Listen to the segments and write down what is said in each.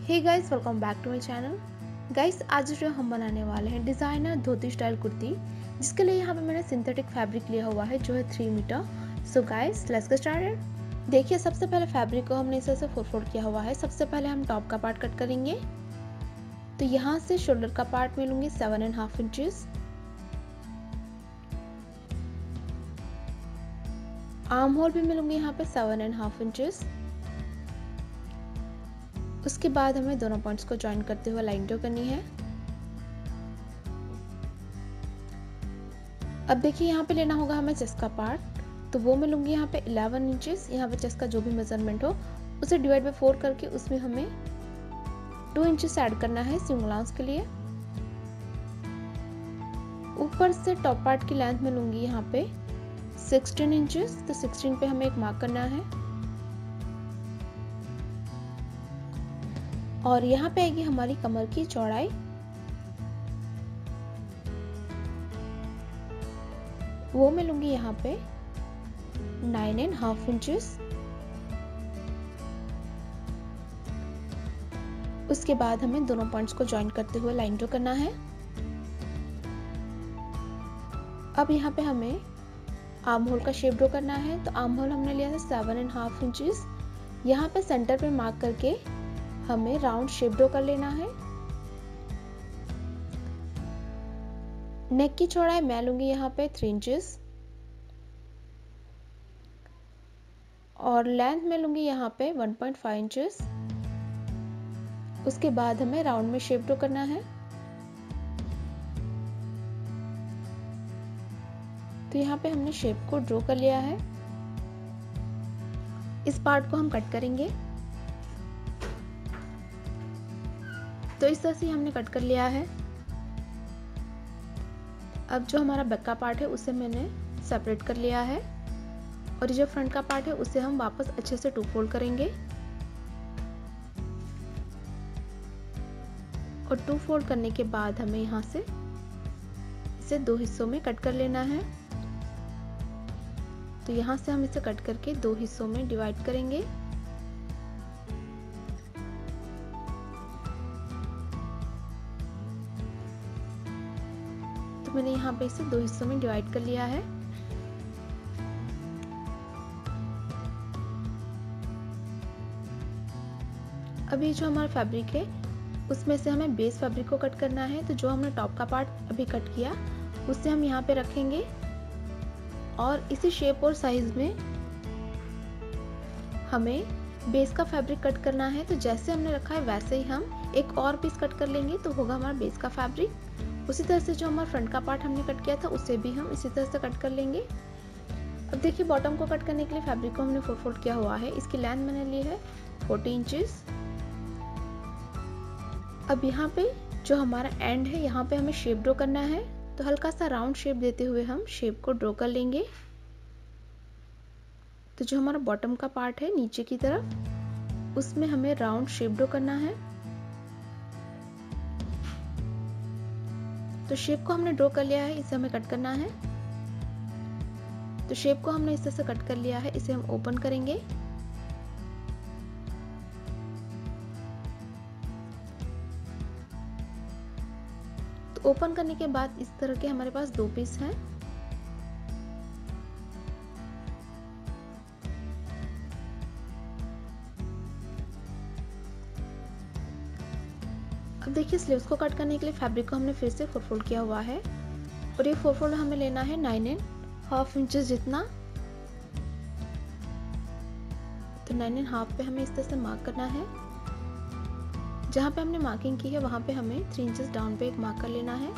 Hey guys, welcome back to my channel. Guys, आज जो हम बनाने वाले हैं डिज़ाइनर धोती स्टाइल कुर्ती, जिसके लिए यहाँ पे मैंने सिंथेटिक फैब्रिक लिया हुआ है जो है 3 metre. So guys, let's get started. देखिए, सबसे पहले फैब्रिक को हमने इस तरह से फोल्ड किया हुआ है। सबसे पहले हम टॉप का पार्ट कट करेंगे। तो यहाँ से शोल्डर का पार्ट में लूँगी 7.5 इंचेस। आर्म होल भी मिलूंगी यहाँ पे 7.5 इंचेस। उसके बाद हमें दोनों पॉइंट्स को ज्वाइन करते हुए लाइन ड्रॉ करनी है। अब देखिए, यहाँ पे लेना होगा हमें चेस्ट का पार्ट, तो वो मैं लूंगी यहाँ पे 11 इंचेस। यहाँ पे चेस्ट का जो भी मेजरमेंट हो उसे डिवाइड बाय 4 करके उसमें हमें 2 इंचेस ऐड करना है सीम अलाउंस के लिए। ऊपर से टॉप पार्ट की लेंथ में लूंगी यहाँ पे 16 इंचेस। तो 16 पे हमें एक मार्क करना है और यहाँ पे आएगी हमारी कमर की चौड़ाई। वो मैं लूंगी यहाँ पे 9.5 इंचेस। उसके बाद हमें दोनों पॉइंट्स को ज्वाइन करते हुए लाइन ड्रॉ करना है। अब यहाँ पे हमें आर्म होल का शेप ड्रॉ करना है। तो आर्म होल हमने लिया था 7.5 इंचेस। यहाँ पे सेंटर पे मार्क करके हमें राउंड शेप ड्रॉ कर लेना है। नेक की चौड़ाई मैं लूंगी यहाँ पे 3 इंचेस और लेंथ में लूंगी यहाँ पे 1.5 इंचेस। उसके बाद हमें राउंड में शेप ड्रॉ करना है। तो यहाँ पे हमने शेप को ड्रॉ कर लिया है। इस पार्ट को हम कट करेंगे। तो इस तरह से हमने कट कर लिया है। अब जो हमारा बैक का पार्ट है उसे मैंने सेपरेट कर लिया है और जो फ्रंट का पार्ट है उसे हम वापस अच्छे से 2 फोल्ड करेंगे और 2 फोल्ड करने के बाद हमें यहाँ से इसे 2 हिस्सों में कट कर लेना है। तो यहाँ से हम इसे कट करके 2 हिस्सों में डिवाइड करेंगे। तो मैंने यहाँ पे इसे 2 हिस्सों में डिवाइड कर लिया है। अभी जो हमारा फैब्रिक है उसमें से हमें बेस फैब्रिक को कट करना है। तो जो हमने टॉप का पार्ट अभी कट किया उसे हम यहाँ पे रखेंगे और इसी शेप और साइज में हमें बेस का फैब्रिक कट करना है। तो जैसे हमने रखा है वैसे ही हम एक और पीस कट कर लेंगे तो होगा हमारा बेस का फैब्रिक। उसी तरह से जो हमारा फ्रंट का पार्ट हमने कट किया था उसे भी हम इसी तरह से कट कर लेंगे। अब देखिए, बॉटम को कट करने के लिए फैब्रिक को हमने 4 फोल्ड किया हुआ है। इसकी लेंथ मैंने ली है 40 इंचेस। अब यहाँ पे जो हमारा एंड है यहाँ पे हमें शेप ड्रॉ करना है। तो हल्का सा राउंड शेप देते हुए हम शेप को ड्रॉ कर लेंगे। तो जो हमारा बॉटम का पार्ट है नीचे की तरफ उसमें हमें राउंड शेप ड्रॉ करना है। तो शेप को हमने ड्रॉ कर लिया है, इसे हमें कट करना है। तो शेप को हमने इस तरह से कट कर लिया है, इसे हम ओपन करेंगे। तो ओपन करने के बाद इस तरह के हमारे पास 2 पीस हैं। अब देखिए, स्लीव्स को कट करने के लिए फैब्रिक को हमने फिर से 4 फोल्ड किया हुआ है और ये 4 फोल्ड हमें लेना है 9.5 इंचेस जितना। तो 9.5 पे हमें इस तरह से मार्क करना है। जहाँ पे हमने मार्किंग की है वहाँ पे हमें 3 इंचेस डाउन पे एक मार्क कर लेना है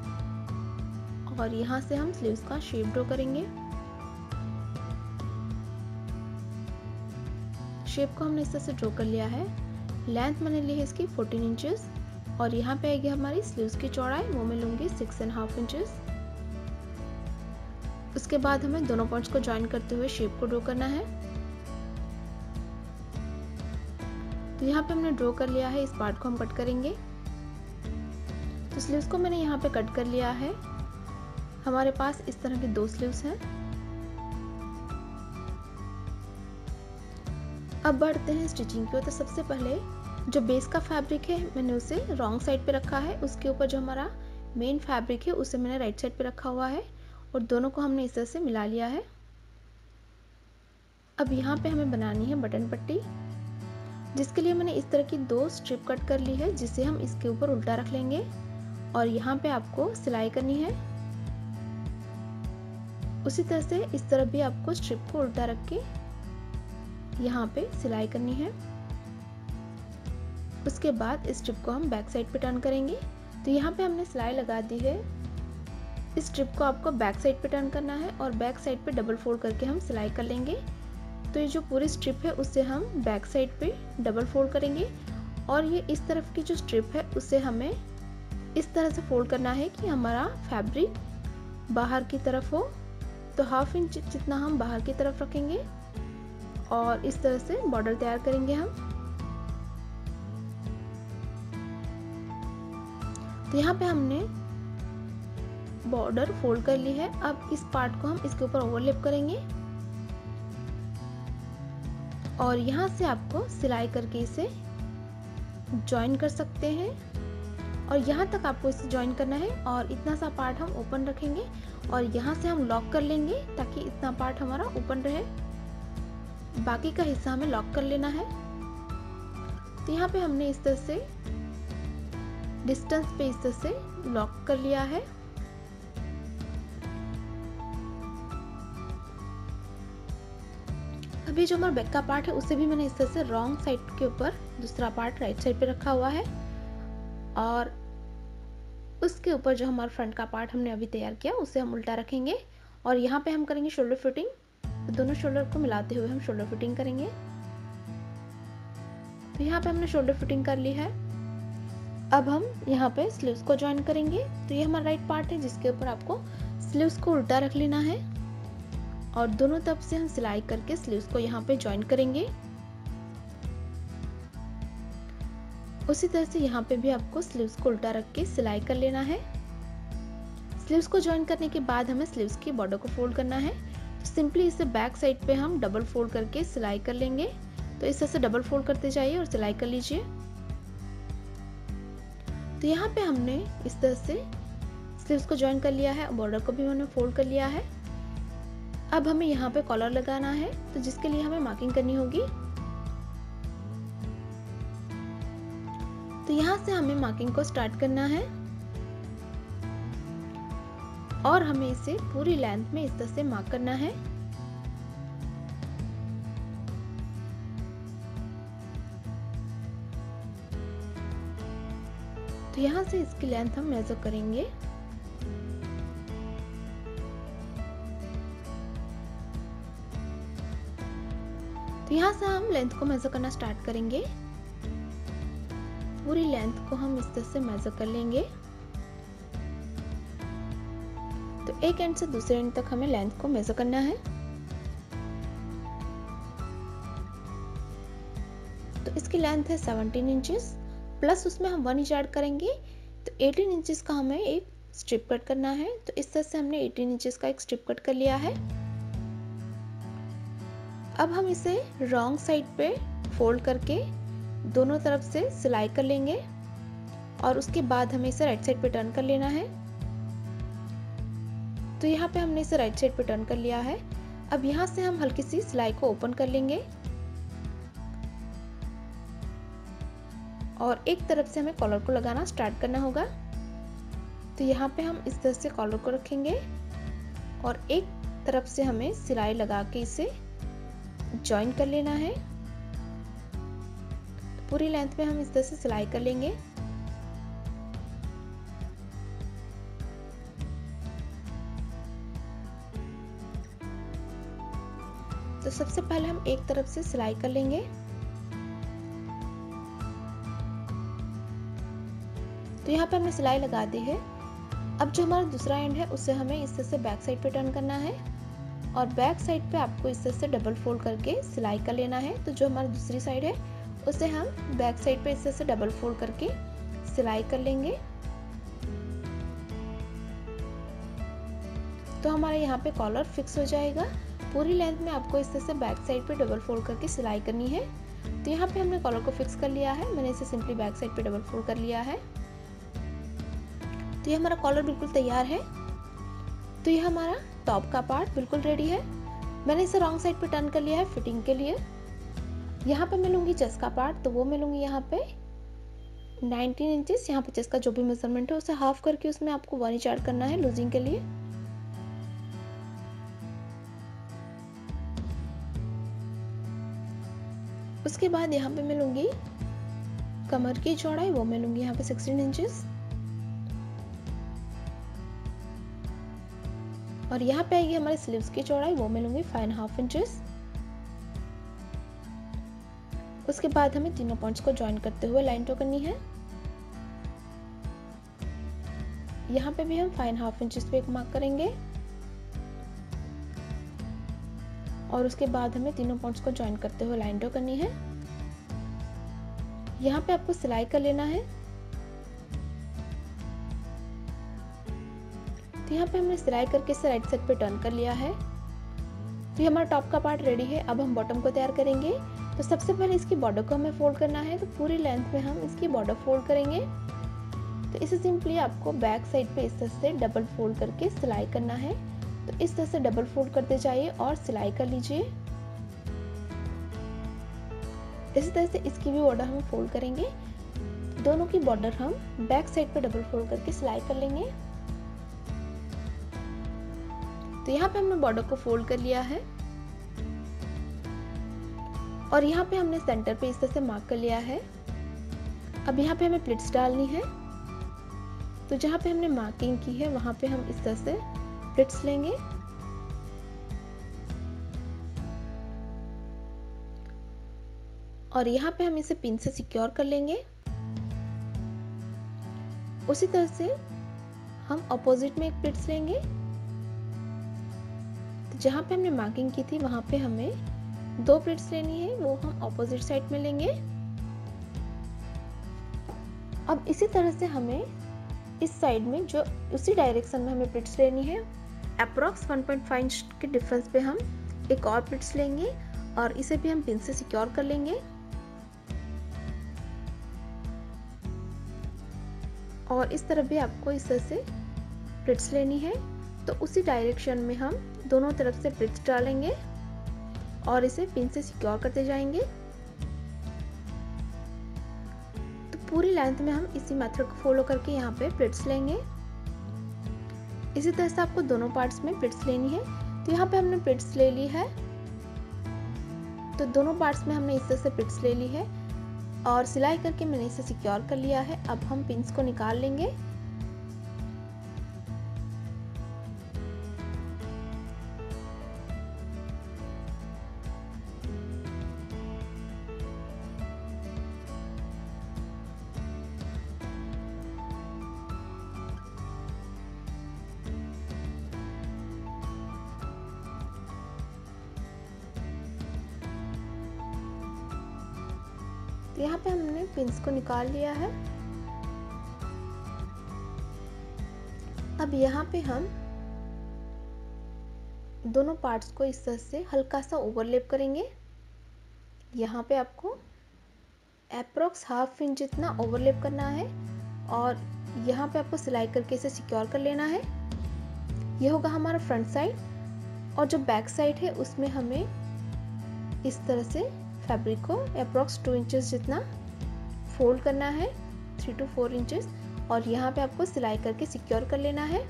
और यहाँ से हम स्लीव्स का शेप ड्रॉ करेंगे। शेप को हमने इस तरह से ड्रॉ कर लिया है। लेंथ मैंने ली है इसकी 14 इंचेस और यहाँ पे आएगी हमारी स्लीव्स की चौड़ाई, वो मैं लूंगी 6.5 इंचेस। उसके बाद हमें दोनों पॉइंट्स को ज्वाइन करते हुए शेप को ड्रॉ करना है। तो यहाँ पे हमने ड्रॉ कर लिया है, इस पार्ट को हम कट करेंगे। तो स्लीव्स को मैंने यहाँ पे कट कर लिया है। हमारे पास इस तरह के 2 स्लीव्स हैं। अब बढ़ते हैं स्टिचिंग की ओर। तो सबसे पहले जो बेस का फैब्रिक है मैंने उसे रॉन्ग साइड पे रखा है, उसके ऊपर जो हमारा मेन फैब्रिक है उसे मैंने राइट साइड पे रखा हुआ है और दोनों को हमने इस तरह से मिला लिया है। अब यहाँ पे हमें बनानी है बटन पट्टी, जिसके लिए मैंने इस तरह की 2 स्ट्रिप कट कर ली है, जिसे हम इसके ऊपर उल्टा रख लेंगे और यहाँ पे आपको सिलाई करनी है। उसी तरह से इस तरफ भी आपको स्ट्रिप को उल्टा रख के यहाँ पे सिलाई करनी है। उसके बाद इस स्ट्रिप को हम बैक साइड पे टर्न करेंगे। तो यहाँ पे हमने सिलाई लगा दी है, इस स्ट्रिप को आपको बैक साइड पे टर्न करना है और बैक साइड पे डबल फोल्ड करके हम सिलाई कर लेंगे। तो ये जो पूरी स्ट्रिप है उसे हम बैक साइड पे डबल फोल्ड करेंगे और ये इस तरफ की जो स्ट्रिप है उसे हमें इस तरह से फोल्ड करना है कि हमारा फैब्रिक बाहर की तरफ हो। तो 1/2 इंच जितना हम बाहर की तरफ रखेंगे और इस तरह से बॉर्डर तैयार करेंगे हम। तो यहाँ पे हमने बॉर्डर फोल्ड कर ली है। अब इस पार्ट को हम इसके ऊपर ओवरलैप करेंगे और यहाँ से आपको सिलाई करके इसे ज्वाइन कर सकते हैं और यहाँ तक आपको इसे ज्वाइन करना है और इतना सा पार्ट हम ओपन रखेंगे और यहाँ से हम लॉक कर लेंगे ताकि इतना पार्ट हमारा ओपन रहे, बाकी का हिस्सा हमें लॉक कर लेना है। तो यहाँ पे हमने इस तरह से डिस्टेंस पे इस तरह से लॉक कर लिया है। अभी जो हमारा बैक का पार्ट है उसे भी मैंने इस तरह से रॉन्ग साइड के ऊपर दूसरा पार्ट राइट साइड पे रखा हुआ है और उसके ऊपर जो हमारा फ्रंट का पार्ट हमने अभी तैयार किया उसे हम उल्टा रखेंगे और यहाँ पे हम करेंगे शोल्डर फिटिंग। तो दोनों शोल्डर को मिलाते हुए हम शोल्डर फिटिंग करेंगे। तो यहाँ पे हमने शोल्डर फिटिंग कर ली है। अब हम यहाँ पे स्लीव्स को ज्वाइन करेंगे। तो ये हमारा राइट पार्ट है जिसके ऊपर आपको स्लीव्स को उल्टा रख लेना है और दोनों तरफ से हम सिलाई करके स्लीव्स को यहाँ पे ज्वाइन करेंगे। उसी तरह से यहाँ पे भी आपको स्लीव्स को उल्टा रख के सिलाई कर लेना है। स्लीव्स को ज्वाइन करने के बाद हमें स्लीव्स की बॉर्डर को फोल्ड करना है। तो सिंपली इसे बैक साइड पे हम डबल फोल्ड करके सिलाई कर लेंगे। तो इस तरह से डबल फोल्ड करते जाइए और सिलाई कर लीजिए। तो यहाँ पे हमने इस तरह से स्लीव्स को ज्वाइन कर लिया है, बॉर्डर को भी हमने फोल्ड कर लिया है। अब हमें यहाँ पे कॉलर लगाना है, तो जिसके लिए हमें मार्किंग करनी होगी। तो यहाँ से हमें मार्किंग को स्टार्ट करना है और हमें इसे पूरी लेंथ में इस तरह से मार्क करना है। तो यहाँ से इसकी लेंथ हम मेजर करेंगे। तो यहाँ से हम लेंथ को मेजर करना स्टार्ट करेंगे। पूरी लेंथ को हम इस तरह से मेजर कर लेंगे। तो एक एंड से दूसरे एंड तक हमें लेंथ को मेजर करना है। तो इसकी लेंथ है 17 इंचेस प्लस उसमें हम 1 इंच ऐड करेंगे। तो 18 इंचेस का हमें एक स्ट्रिप कट करना है। तो इस तरह से हमने 18 इंचेस का एक स्ट्रिप कट कर लिया है। अब हम इसे रॉन्ग साइड पे फोल्ड करके दोनों तरफ से सिलाई कर लेंगे और उसके बाद हमें इसे राइट साइड पे टर्न कर लेना है। तो यहाँ पे हमने इसे राइट साइड पे टर्न कर लिया है। अब यहाँ से हम हल्की सी सिलाई को ओपन कर लेंगे और एक तरफ से हमें कॉलर को लगाना स्टार्ट करना होगा। तो यहाँ पे हम इस तरह से कॉलर को रखेंगे और एक तरफ से हमें सिलाई लगा के इसे ज्वाइन कर लेना है। पूरी लेंथ में हम इस तरह से सिलाई कर लेंगे। तो सबसे पहले हम एक तरफ से सिलाई कर लेंगे। तो यहाँ पे हमने सिलाई लगा दी है। अब जो हमारा दूसरा एंड है उसे हमें इस तरह से बैक साइड पे टर्न करना है और बैक साइड पे आपको इस तरह से डबल फोल्ड करके सिलाई कर लेना है। तो जो हमारी दूसरी साइड है उसे हम बैक साइड पे इस तरह से डबल फोल्ड करके सिलाई कर लेंगे। तो हमारे यहाँ पे कॉलर फिक्स हो जाएगा। पूरी लेंथ में आपको इस तरह से बैक साइड पे डबल फोल्ड करके सिलाई करनी है तो यहाँ पे हमने कॉलर को फिक्स कर लिया है। मैंने इसे सिंपली बैक साइड पे डबल फोल्ड कर लिया है। तो ये हमारा कॉलर बिल्कुल तैयार है। तो ये हमारा टॉप का पार्ट बिल्कुल रेडी है। मैंने इसे रॉन्ग साइड पे टर्न कर लिया है फिटिंग के लिए। यहाँ पे मैं लूँगी चेस्ट का पार्ट, तो वो मैं लूँगी यहाँ पे 19 इंचेस। यहाँ पे चेस्ट का जो भी मेजरमेंट है उसे हाफ करके उसमें आपको 1 इंच ऐड करना है लूजिंग के लिए। उसके बाद यहाँ पे मैं लूँगी कमर की चौड़ाई, वो मैं लूँगी यहाँ पे 16 इंचेस। और यहाँ पे आएगी हमारे स्लीव्स की चौड़ाई, वो मैं लूँगी 5.5 इंचेस। उसके बाद हमें तीनों पॉइंट्स को ज्वाइन करते हुए लाइन ड्रॉ करनी है। यहाँ पे भी हम 5.5 इंचेस पे एक मार्क करेंगे और उसके बाद हमें तीनों पॉइंट्स को ज्वाइन करते हुए लाइन ड्रॉ करनी है। यहाँ पे आपको सिलाई कर लेना है। तो यहाँ पे हमने सिलाई करके इसे राइट साइड पे टर्न कर लिया है। तो ये हमारा टॉप का पार्ट रेडी है। अब हम बॉटम को तैयार करेंगे। तो सबसे पहले इसकी बॉर्डर को हमें फोल्ड करना है। तो पूरी लेंथ में हम इसकी बॉर्डर फोल्ड करेंगे। तो इसे सिंपली आपको बैक साइड पे इस तरह से डबल फोल्ड करके सिलाई करना है। तो इस तरह से डबल फोल्ड करते जाइए और सिलाई कर लीजिए। इसी तरह से इसकी भी बॉर्डर हम फोल्ड करेंगे। दोनों की बॉर्डर हम बैक साइड पे डबल फोल्ड करके सिलाई कर लेंगे। तो यहाँ पे हमने बॉर्डर को फोल्ड कर लिया है और यहाँ पे हमने सेंटर पे इस तरह से मार्क कर लिया है। अब यहाँ पे हमें प्लिट्स डालनी है। तो जहाँ पे हमने मार्किंग की है वहां पे हम इस तरह से प्लिट्स लेंगे और यहाँ पे हम इसे पिन से सिक्योर कर लेंगे। उसी तरह से हम ऑपोजिट में एक प्लिट्स लेंगे। तो जहाँ पे हमने मार्किंग की थी वहां पे हमें 2 प्लिट्स लेनी है, वो हम ऑपोजिट साइड में लेंगे। अब इसी तरह से हमें इस साइड में जो उसी डायरेक्शन में हमें प्लिट्स लेनी है, अप्रॉक्स 1.5 इंच के डिफरेंस पे हम एक और प्लिट्स लेंगे और इसे भी हम पिन से सिक्योर कर लेंगे। और इस तरफ भी आपको इस तरह से प्लिट्स लेनी है। तो उसी डायरेक्शन में हम दोनों तरफ से प्लिट्स डालेंगे और इसे पिन से सिक्योर करते जाएंगे। तो पूरी लेंथ में हम इसी मेथड को फॉलो करके यहाँ पे प्लिट्स लेंगे। इसी तरह से आपको दोनों पार्ट्स में प्लिट्स लेनी है। तो यहाँ पे हमने प्लिट्स ले ली है। तो दोनों पार्ट्स में हमने इस तरह से प्लिट्स ले ली है और सिलाई करके मैंने इसे सिक्योर कर लिया है। अब हम पिन्स को निकाल लेंगे। तो यहाँ पे हमने पिन्स को निकाल लिया है। अब यहाँ पे हम दोनों पार्ट्स को इस तरह से हल्का सा ओवरलैप करेंगे। यहाँ पे आपको अप्रोक्स ½ इंच जितना ओवरलैप करना है और यहाँ पे आपको सिलाई करके इसे सिक्योर कर लेना है। ये होगा हमारा फ्रंट साइड और जो बैक साइड है उसमें हमें इस तरह से फैब्रिक को अप्रोक्स 2 इंचेस जितना फोल्ड करना है, 3 to 4 इंचेस, और यहाँ पे आपको सिलाई करके सिक्योर कर लेना है।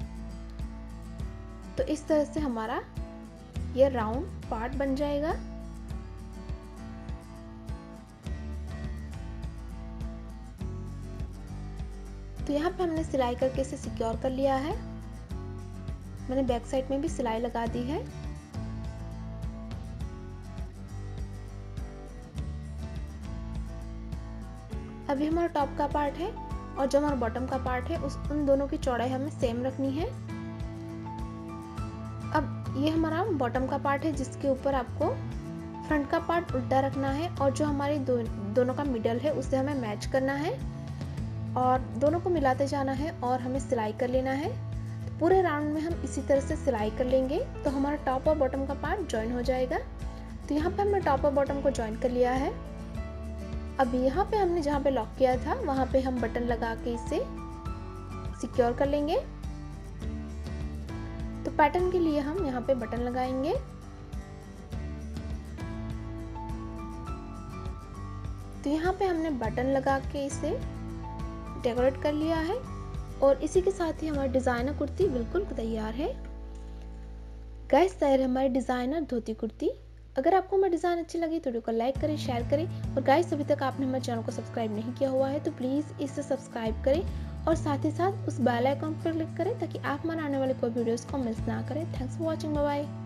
तो इस तरह से हमारा ये राउंड पार्ट बन जाएगा। तो यहाँ पे हमने सिलाई करके इसे सिक्योर कर लिया है। मैंने बैक साइड में भी सिलाई लगा दी है। अभी हमारा टॉप का पार्ट है और जो हमारा बॉटम का पार्ट है उन दोनों की चौड़ाई हमें सेम रखनी है। अब ये हमारा बॉटम का पार्ट है जिसके ऊपर आपको फ्रंट का पार्ट उल्टा रखना है और जो हमारी दोनों का मिडल है उसे हमें मैच करना है और दोनों को मिलाते जाना है और हमें सिलाई कर लेना है। तो पूरे राउंड में हम इसी तरह से सिलाई कर लेंगे तो हमारा टॉप और बॉटम का पार्ट ज्वाइन हो जाएगा। तो यहाँ पे हमने टॉप और बॉटम को ज्वाइन कर लिया है। अब यहाँ पे हमने जहाँ पे लॉक किया था वहाँ पे हम बटन लगा के इसे सिक्योर कर लेंगे। तो पैटर्न के लिए हम यहाँ पे बटन लगाएंगे। तो यहाँ पे हमने बटन लगा के इसे डेकोरेट कर लिया है और इसी के साथ ही हमारी डिजाइनर कुर्ती बिल्कुल तैयार है। गाइस, तैयार है हमारी डिजाइनर धोती कुर्ती। अगर आपको हमारी डिजाइन अच्छी लगी तो वीडियो को लाइक करें, शेयर करें और गाइस अभी तक आपने हमारे चैनल को सब्सक्राइब नहीं किया हुआ है तो प्लीज इसे सब्सक्राइब करें और साथ ही साथ उस बेल आइकन पर क्लिक करें ताकि आप हमारे आने वाले कोई वीडियोस को मिस ना करें। Thanks for watching, bye bye.